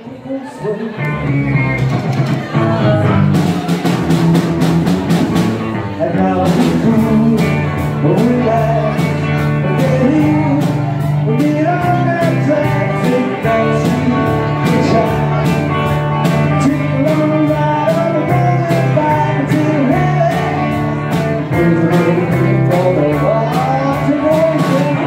And now it's cool, but we laugh, but get here, we get on that track, sit down, see the child. Take a long ride on the road back to heaven. There's a little thing for the heart to go through.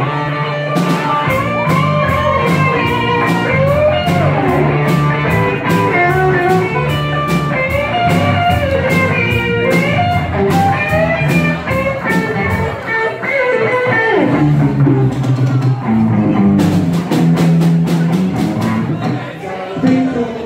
People